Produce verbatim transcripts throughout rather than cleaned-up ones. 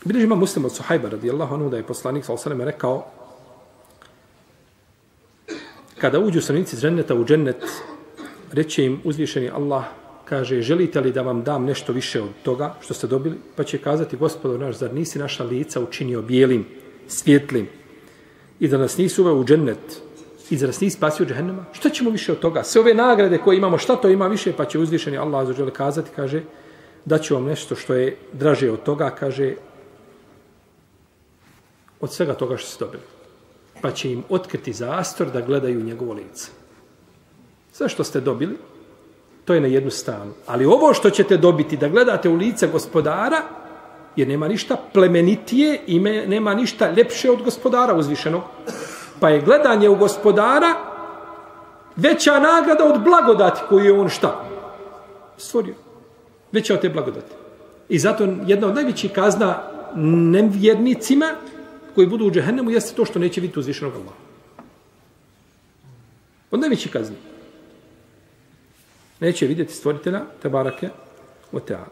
Bilježi ima Muslim od Suhajba radijallahu anhu da je poslanik sallallahu alejhi ve sellem rekao kada uđu stanovnici dženneta u džennet, reče im uzvišeni Allah, kaže, želite li da vam dam nešto više od toga što ste dobili? Pa će kazati, Gospodar naš, zar nisi naša lica učinio bijelim, svjetlim i da nas nisi uveo u džennet i da nas nisi spasio od džehennema? Šta ćemo više od toga? Sve ove nagrade koje imamo, šta to ima više? Pa će uzvišeni Allah azza wa dželle kazati, kaže, da ću vam nešto što je draže od toga, kaže, od svega toga što ste dobili. Pa će im otkriti zastor da gledaju njegovo lice. Sve što ste dobili, to je na jednu stranu. Ali ovo što ćete dobiti, da gledate u lice gospodara, jer nema ništa plemenitije i nema ništa ljepše od gospodara uzvišenog. Pa je gledanje u gospodara veća nagrada od blagodati koju je on šta? Stvorio. Veća od te blagodati. I zato jedna od najvećih kazna nevjernicima koji budu u džehennemu jeste to što neće vidjeti uzvišenog Allaha. Od najvećih kazni. Neće vidjeti stvoritelja Tebarake o Teala.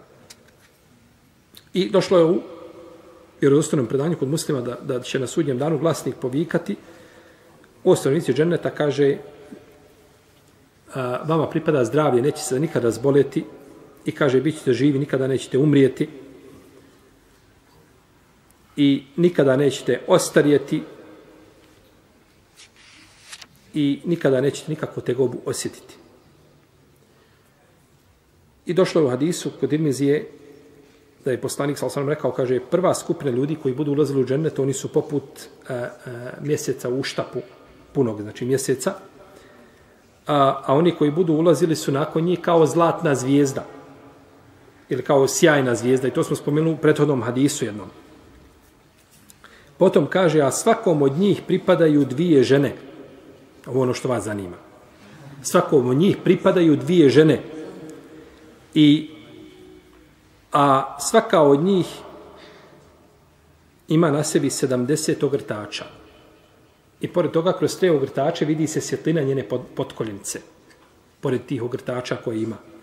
I došlo je u vjerodostojnom predanju kod muslima da, da će na sudnjem danu glasnik povikati o stanovnici dženneta, kaže a, vama pripada zdravlje, neće se nikada razboleti i kaže bit ćete živi, nikada nećete umrijeti i nikada nećete ostarijeti i nikada nećete nikakvu tegobu osjetiti. I došlo je u hadisu kod Tirmizije da je poslanik sallallahu alejhi ve sellem rekao, kaže, prva skupina ljudi koji budu ulazili u džennet, oni su poput a, a, mjeseca u štapu punog, znači mjeseca, a, a oni koji budu ulazili su nakon njih kao zlatna zvijezda ili kao sjajna zvijezda, i to smo spomenuli u prethodnom hadisu jednom. Potom kaže, a svakom od njih pripadaju dvije žene. Ovo ono što vas zanima. Svakom od njih pripadaju dvije žene. I, a svaka od njih ima na sebi sedamdeset ogrtača. I pored toga, kroz te ogrtače vidi se svjetlina njene potkoljenice. Pored tih ogrtača koje ima.